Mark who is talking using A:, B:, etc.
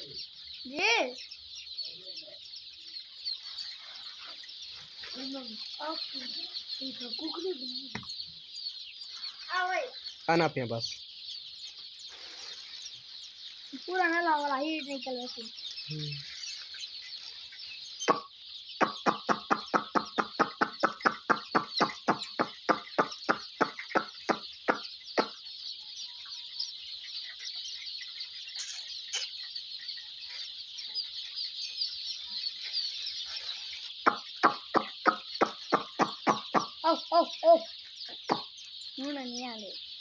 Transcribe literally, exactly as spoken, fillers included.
A: ये
B: आना पे बस
A: पूरा ना लावा हीट निकल वैसे ओ ओ ओ मुंह नहीं आ रही